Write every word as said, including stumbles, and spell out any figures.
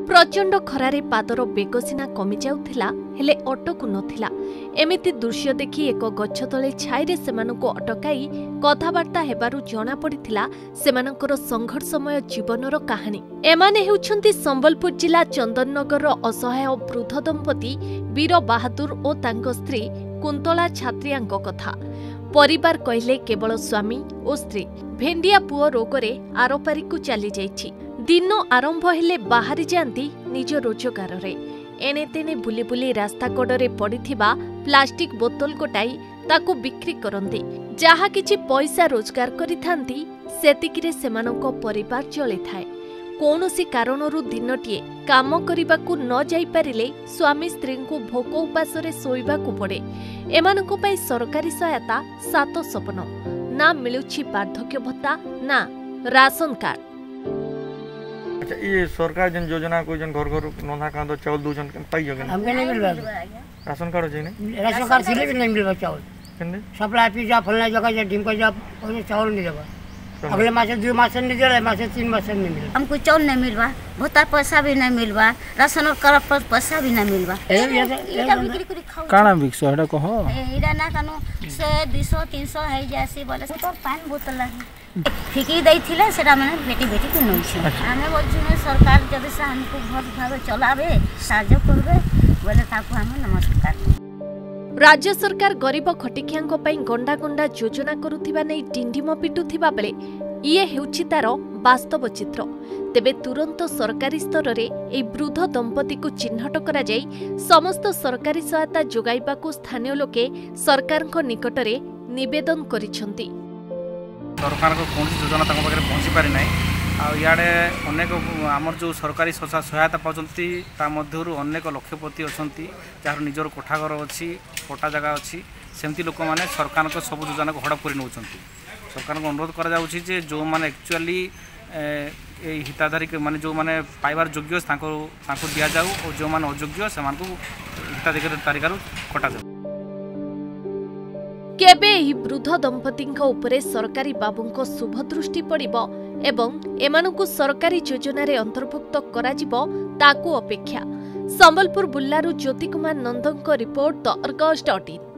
प्रचंड खरारे पादर बेग सिना कमी जाउथिला हेले अटकु नथिला। एमिति दृश्य देखि एक गछ तले छाईरे सेमानकु अटकाई कथावार्ता हेबारु जना पड़िथिला सेमानकर संघर्षमय जीवनर कहानी। एमाने हेउछन्ति संबलपुर जिला चंदननगर असहाय वृद्ध दंपति वीर बहादुर और तांको स्त्री कुंतला छात्रियांक कथा। परिवार कहले केवल स्वामी और स्त्री भेंडिया पुओ रोगरे आरपारिकु चली जाइछि। दिन आरंभ हेले बाहरी जाती निज रोजगार रे एने तेने बुली बुली रास्ता कड़े पड़िथिबा प्लास्टिक बोतल गोटाई ताकू बिक्री करंती। जहा किछि पैसा रोजगार करिथांती सेतिकिरे सेमानक परिवार चली थाए। कौनसी कारणरू दिनटिए काम करिबाकू न जाई पारिले स्वामी स्त्री को भोक उपासरे सोइबाकू पड़े। एमानक पई सरकारी सहायता सात सपन ना मिलुछि वार्धक्य भत्ता ना राशन कार्ड। अच्छा ये सरकार जन योजना को जन घर घर नोंधा का तो चावल दूजन पाई जगन हमके नहीं मिल रहा राशन कार्ड छै नहीं राशन कार्ड सिले भी नहीं मिल रहा चावल केने सप्लाई पिज्जा फलना जगह जा ढिमका जा और चावल नहीं देबा। अगले मासे दो मासे नहीं दे मासे तीन मासे नहीं मिल हमको चावल नहीं मिलबा भत्ता पैसा भी नहीं मिलबा राशन कार्ड पर पैसा भी नहीं मिलबा। एटा बिक्री करी खाओ काना बिकसो एटा कहो एटा ना कानो से दो सौ तीन सौ है जैसे बोले तो पानी बोतल लागे फिकी दै थिले सेटा माने बेटी बेटी को नै छै। हमें बोलछि सरकार जब से हमको घर भाव चलावे साहाय्य करबे बोले ताको हम नमस्कार। राज्य सरकार गरीब खटिकियांक पई गंडा गंडा योजना करुथिबा नै डिंडिम पिटुथिबा बेले इए हेउछि तार वास्तव चित्र। तेबे तुरंत सरकारी स्तर रे ए वृद्ध दंपति को चिन्हट करा जाई समस्त सरकारी सहायता जोगाइबाकू स्थानीय लोके सरकारक निकटरे निवेदन करिसंती। सरकार को कौन योजना तक पाखे पहुँची पारि ना आड़े अनेक आमर जो सरकारी सहायता पाँच मध्य अनेक लक्षपति अच्छा जार निजर कोठाघर अच्छी पटा जगह अच्छी सेमती लोक मैंने सरकार को सब योजना को हड़प कर नौ सरकार को अनुरोध करा जो मैंने एक्चुअली हिताधारी माने जो मैंने पाइबार योग्य दि जाऊ और जो मैंने अयोग्य से हिताधिकारी तालिकार कटा जाऊ। केबे एही वृद्ध दंपति उपरे सरकारी बाबूंको शुभ दृष्टि पड़िबो एवं एमानकु सरकारी योजना रे अंतर्भुक्त कराजिबो ताकू अपेक्षा। संबलपुर बुल्लारू ज्योति कुमार नंदनको report the Argus dot in.